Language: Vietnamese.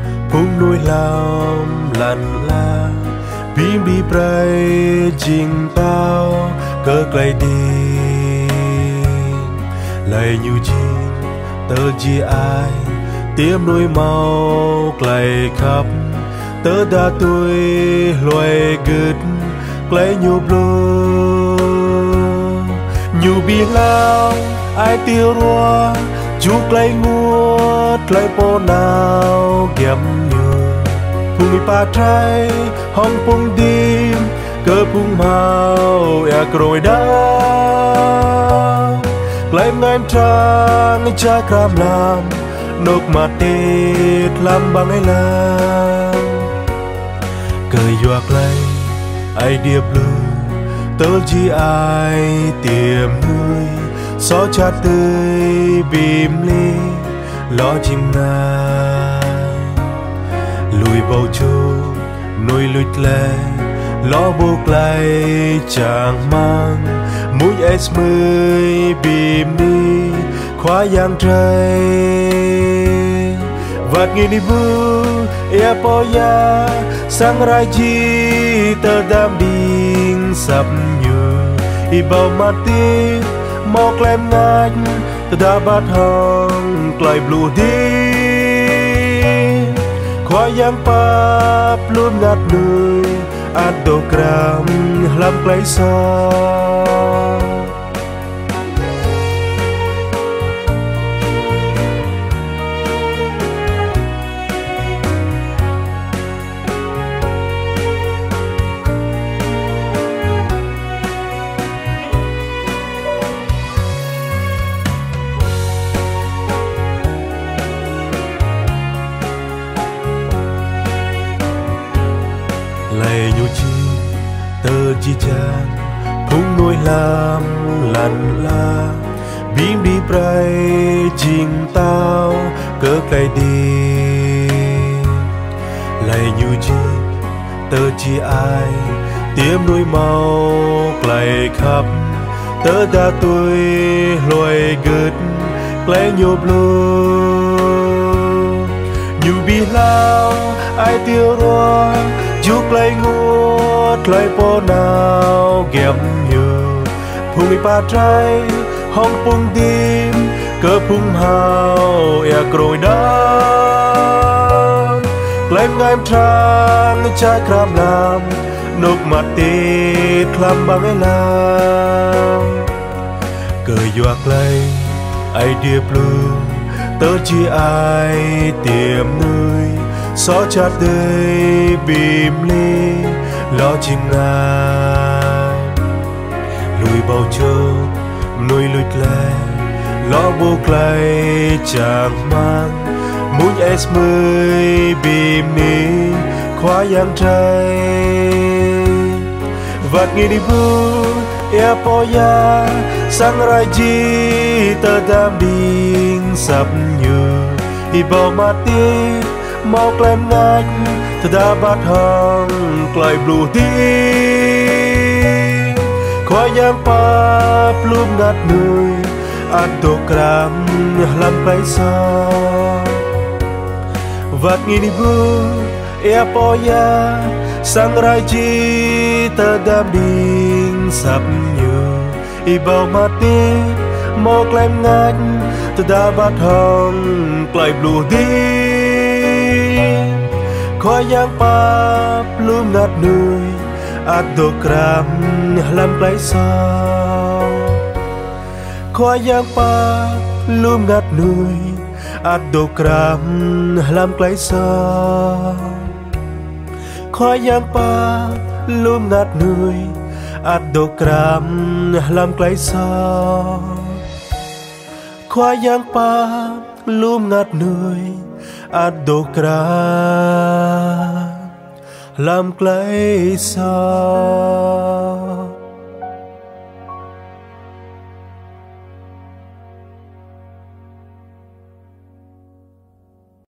phung nuôi làm lặn la bim đi pray jing tao cơ clay đi lạy như chi tơ chi ai tiêm nuôi mau clay khắp tơ đã tuổi loài gứt clay nhu blue nhu bi lao ai tiêu roa chú clay ngua clay po nào ghém nhờ phung pa trai hong phung dim cơ phung mau ya rồi đã clay ngàn trang cha cam làm nốc mặt tết làm bằng ai làm cười doạc lay ai điệp blue tớ chỉ ai tiềm nuôi xó cha tươi bìm ly lo chim na lùi bầu chu nuôi lụt lệ lo buộc lại chàng mang mũi s mươi bìm đi khóa giang trời vạt nghi đi bu e po ya sang rai chi tơ đam đinh sập nhựa i bao mati mau klem nganh tơ đã bắt hong klai blue đi khóa giang pap luôn ngạt nuôi ado gram làm klai so lạy nhu chi tơ chi chan phung nuôi làm lặn la bim đi pray jing tao cơ clay đi lạy nhu chi tơ chi ai tiêm nuôi mau clay khắp tơ đã tuổi loài gứt clay nhu blue nhu bi lao ai tiêu roa chúc lấy ngút lấy po nào ghém nhờ phung pa trai hong phung tim cơ phung hào ya rồi đó lấy ngài trang cha cam làm nốc mặt tết làm bằng ai làm cười doạc lay ai điệp blue tớ chỉ ai tiềm nơi xó cha tươi bìm ly lo chim ngài lùi bầu châu nuôi lụt lệ lo buộc lại chàng mang mũi s mươi bìm ni khóa giang trời vạt nghi đi bu e po ya sang rai chi tơ đam đinh sập nhựa i bao mati mau klem nganh tơ đã bắt hong clay blue đi khóa giang pa plum ngạt nuôi ado gram làm clay so vạt nghi đi bu e po ya sang rai chi tơ đam đinh sập nhựa i bao mati mau klem nganh tơ đã bắt hong clay blue đi khóa giang pa plum ngạt nuôi ado gram làm clay so khóa giang pa plum ngạt nuôi ado gram làm clay so khóa giang pa plum ngạt nuôi ado gram làm clay so khóa giang pa plum ngạt nuôi adokra làm clay sao